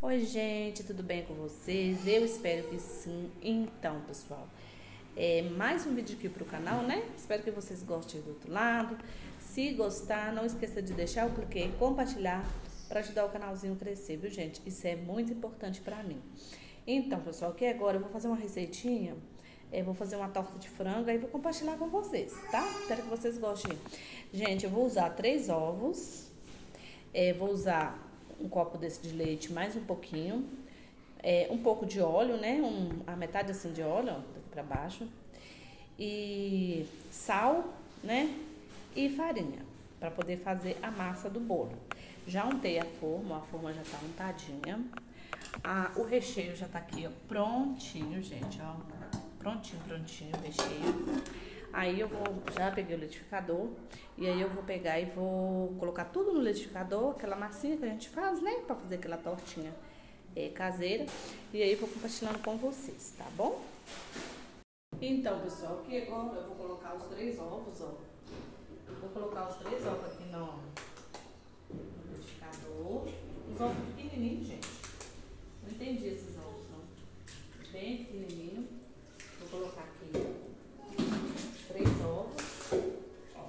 Oi, gente, tudo bem com vocês? Eu espero que sim. Então, pessoal, mais um vídeo aqui pro canal, né? Espero que vocês gostem do outro lado. Se gostar, não esqueça de deixar o clique em compartilhar para ajudar o canalzinho a crescer, viu, gente? Isso é muito importante pra mim. Então, pessoal, aqui agora eu vou fazer uma receitinha. Vou fazer uma torta de frango e vou compartilhar com vocês, tá? Espero que vocês gostem. Gente, eu vou usar 3 ovos. Vou usar um copo desse de leite, mais um pouquinho. Um pouco de óleo, né? A metade assim de óleo, ó, daqui pra baixo. E sal, né? E farinha, para poder fazer a massa do bolo. Já untei a forma já tá untadinha. O recheio já tá aqui, ó, prontinho, gente, ó. Prontinho o recheio. Aí eu já peguei o liquidificador e aí eu vou pegar e vou colocar tudo no liquidificador, aquela massinha que a gente faz, né, pra fazer aquela tortinha caseira. E aí eu vou compartilhando com vocês, tá bom? Então, pessoal, aqui agora eu vou colocar os 3 ovos, ó. Vou colocar os 3 ovos aqui no liquidificador. Os ovos pequenininhos, gente. Não entendi esses ovos, não. Bem pequenininho. Vou colocar aqui 3 ovos. Ó.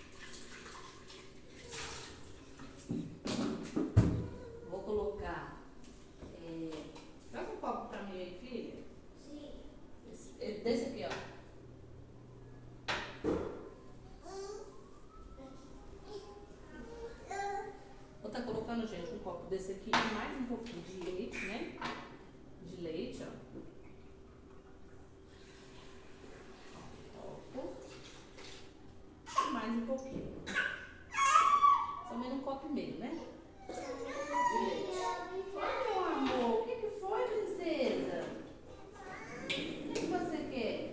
Vou colocar. Traz um copo pra mim aí, filha. Sim. Desse aqui, ó. Vou estar colocando, gente, um copo desse aqui e mais um pouquinho de leite, né? De leite, ó. Mais um pouquinho. Somente um copo e meio, né? De leite. Oi, meu amor. O que foi, princesa? O que você quer?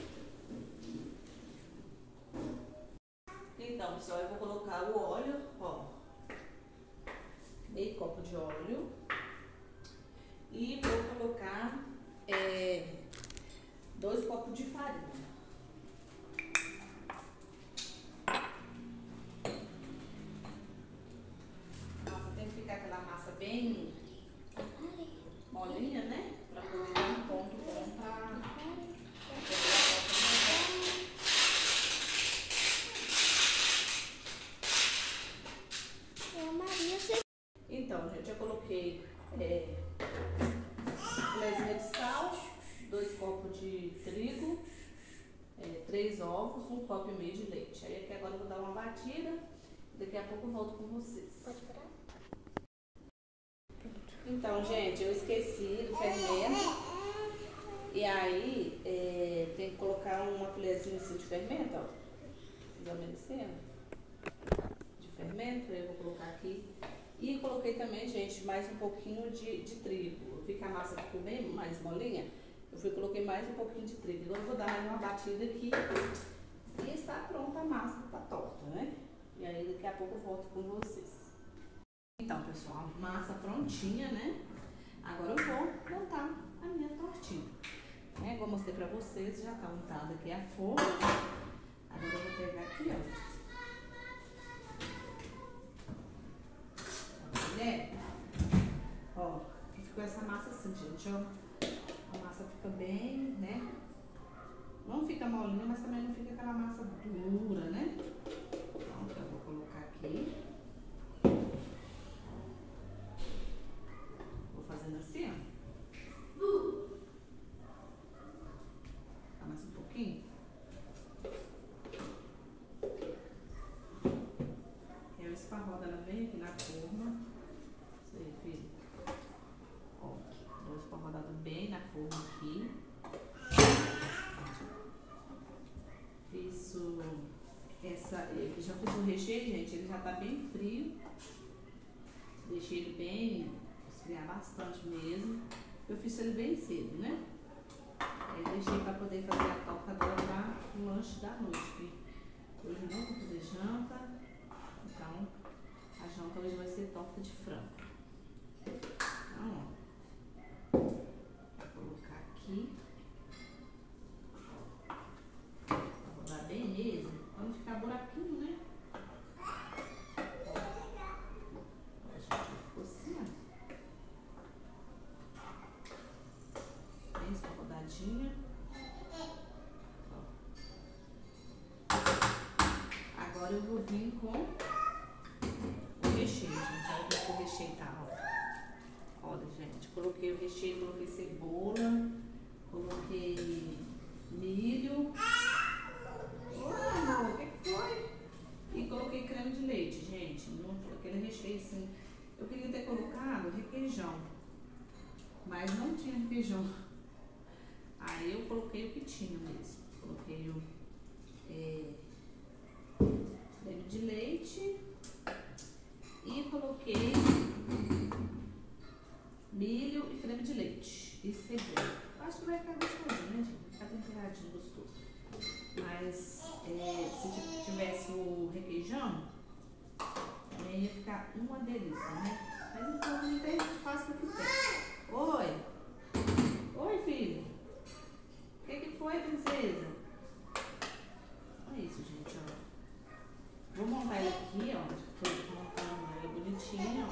Então, pessoal, eu vou colocar o óleo, ó. Meio copo de óleo. E vou colocar 2 copos de farinha. Aquela massa bem molinha, né? Pra poder dar um ponto bom pra Então, gente, eu coloquei colherzinha de sal, 2 copos de trigo, 3 ovos, 1 copo e meio de leite. Aí aqui agora eu vou dar uma batida. Daqui a pouco eu volto com vocês. Pode parar? Então, gente, eu esqueci do fermento. E aí, tem que colocar uma colherzinha assim de fermento, ó. Mais ou menos assim, ó. De fermento, eu vou colocar aqui. E coloquei também, gente, mais um pouquinho de trigo. Eu vi que a massa ficou bem mais molinha. Coloquei mais um pouquinho de trigo. Agora eu vou dar mais uma batida aqui. E está pronta a massa da torta, né? E aí, daqui a pouco eu volto com vocês. Então, pessoal, massa prontinha, né? Agora eu vou montar a minha tortinha. Igual eu mostrei pra vocês, já tá untada aqui a forma. Agora eu vou pegar aqui, ó. Tá vendo? Ó, ficou essa massa assim, gente, ó. A massa fica bem, né? Não fica molinha, mas também não fica aquela massa dura, né? Então, eu vou colocar aqui. Fazendo assim, ó. Tá mais um pouquinho. Eu esparrodo ela bem aqui na forma. Isso aí, filho. Ó, dou esparrodado bem na forma aqui. Já fiz o recheio, gente. Ele já tá bem frio. Deixei ele bem esfriar bastante mesmo. Eu fiz ele bem cedo, né? Aí deixei pra poder fazer a torta agora para o lanche da noite. Hoje não vou fazer janta. Então, a janta hoje vai ser torta de frango. Então, ó. Vou colocar aqui. Vou rodar bem mesmo, pra não ficar buraquinho, né? Ó, a gente ficou assim, ó. vim com o recheio, gente. Olha como o recheio tá, ó. Olha, gente, coloquei o recheio, coloquei cebola, coloquei milho. Oi, amor, o que foi? E coloquei creme de leite, gente. Aquele recheio assim. Eu queria ter colocado requeijão, mas não tinha requeijão. Aí eu coloquei o que tinha mesmo. Coloquei o creme de leite e coloquei milho e creme de leite e cebola. Acho que vai ficar gostoso, né, gente? Vai ficar temperadinho gostoso. Mas se tivesse o requeijão, também ia ficar uma delícia, né? Mas então não tem, faz o que tem. Oi! Oi, filho! O que foi, princesa? Olha isso, gente, ó. Vou montar ela aqui, ó. Tô montando ela bonitinha, ó.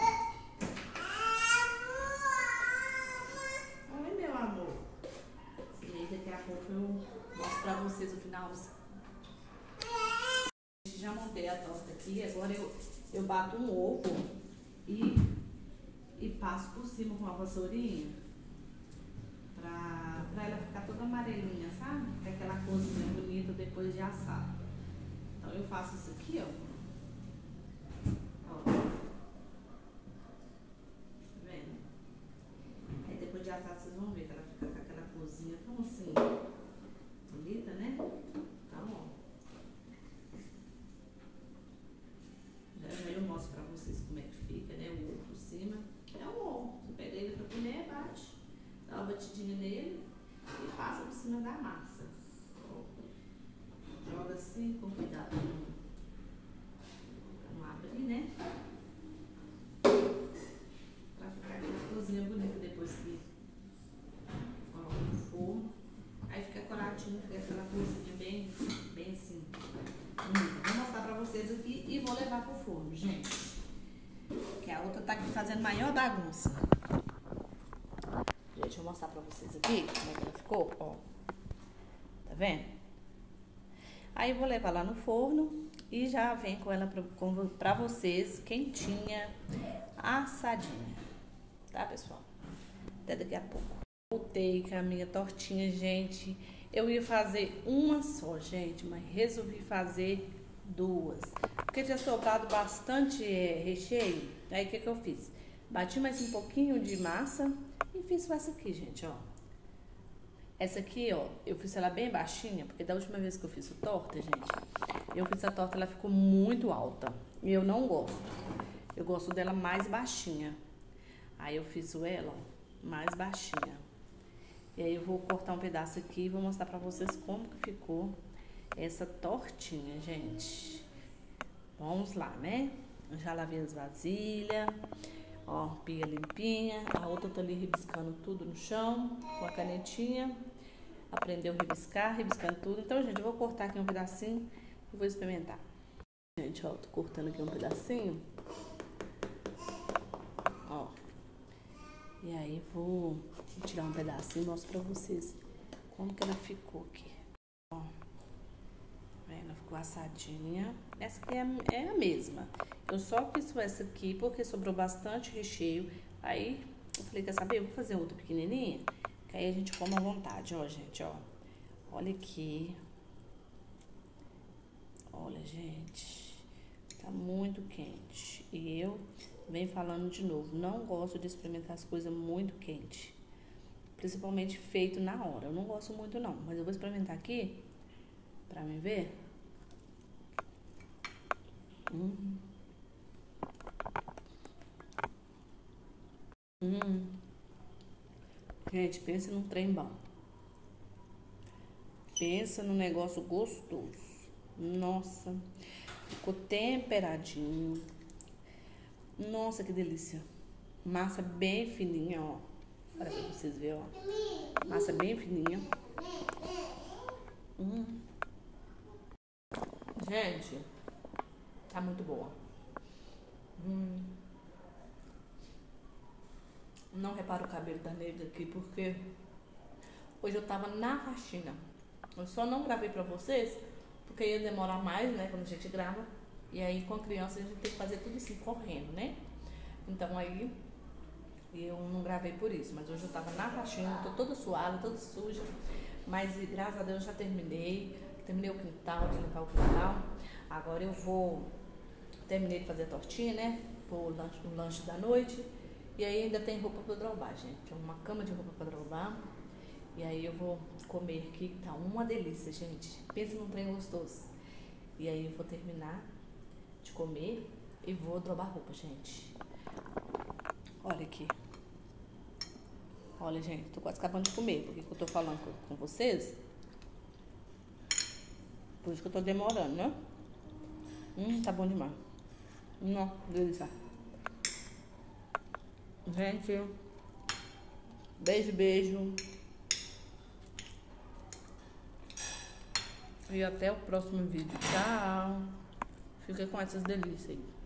Oi, meu amor. E aí, daqui a pouco eu mostro pra vocês o finalzinho. Já montei a torta aqui, agora eu bato um ovo e passo por cima com uma vassourinha pra ela ficar toda amarelinha, sabe? Fica aquela corzinha bonita depois de assar. Então eu faço isso aqui, ó. Ó. Tá vendo? Aí depois de assar vocês vão ver que ela fica com aquela corzinha tão assim, bonita, né? Então, ó. Já eu mostro pra vocês como é que fica, né? O ovo por cima. É um ovo. Você pega ele pra colher, bate, dá uma batidinha nele e passa por cima da massa. Ó. Joga assim, com cuidado pra não abrir, né? Pra ficar aquela cozinha bonita depois que coloca no forno. Aí fica coradinho, fica aquela cozinha bem assim. Vou mostrar pra vocês aqui e vou levar pro forno, gente. Que a outra tá aqui fazendo maior bagunça. Gente, eu vou mostrar pra vocês aqui como é que ela ficou, ó. Tá vendo? Aí eu vou levar lá no forno e já vem com ela pra vocês, quentinha, assadinha. Tá, pessoal? Até daqui a pouco. Voltei com a minha tortinha, gente. Eu ia fazer uma só, gente, mas resolvi fazer duas. Porque tinha sobrado bastante recheio. Aí o que eu fiz? Bati mais um pouquinho de massa e fiz essa aqui, gente, ó. Essa aqui, ó, eu fiz ela bem baixinha, porque da última vez que eu fiz a torta, gente, eu fiz a torta, ela ficou muito alta. E eu não gosto. Eu gosto dela mais baixinha. Aí eu fiz ela, ó, mais baixinha. E aí eu vou cortar um pedaço aqui e vou mostrar pra vocês como que ficou essa tortinha, gente. Vamos lá, né? Eu já lavei as vasilhas, ó, pia limpinha. A outra tá ali rabiscando tudo no chão com a canetinha. Aprendeu a rabiscar, rabiscando tudo. Então, gente, eu vou cortar aqui um pedacinho e vou experimentar. Gente, ó, tô cortando aqui um pedacinho. Ó. E aí vou tirar um pedacinho e mostro pra vocês como que ela ficou aqui. Ó. Ela ficou assadinha. Essa aqui é a mesma. Eu só fiz essa aqui porque sobrou bastante recheio. Aí eu falei, quer saber? Eu vou fazer outra pequenininha, que aí a gente come à vontade, ó, gente, ó. Olha aqui. Olha, gente. Tá muito quente. E eu venho falando de novo, não gosto de experimentar as coisas muito quentes. Principalmente feito na hora. Eu não gosto muito não, mas eu vou experimentar aqui pra mim ver. Gente, pensa num trem bom. Pensa num negócio gostoso. Nossa, ficou temperadinho. Nossa, que delícia. Massa bem fininha, ó. Olha pra vocês verem, ó. Massa bem fininha. Gente, tá muito boa. Não reparo o cabelo da Neide aqui, porque hoje eu tava na faxina. Eu só não gravei pra vocês, porque ia demorar mais, né, quando a gente grava. E aí com a criança a gente tem que fazer tudo assim, correndo, né? Então aí eu não gravei por isso, mas hoje eu tava na faxina, tô toda suada, toda suja. Mas graças a Deus eu já terminei o quintal, de limpar o quintal. Agora eu terminei de fazer a tortinha, né? O lanche da noite. E aí ainda tem roupa pra drobar, gente. Tem uma cama de roupa pra drobar. E aí eu vou comer aqui, tá uma delícia, gente. Pensa num trem gostoso. E aí eu vou terminar de comer e vou drobar roupa, gente. Olha aqui. Olha, gente, tô quase acabando de comer. Porque eu tô falando com vocês. Por isso que eu tô demorando, né? Tá bom demais. Não, delícia. Gente, beijo, beijo. E até o próximo vídeo. Tchau. Fica com essas delícias aí.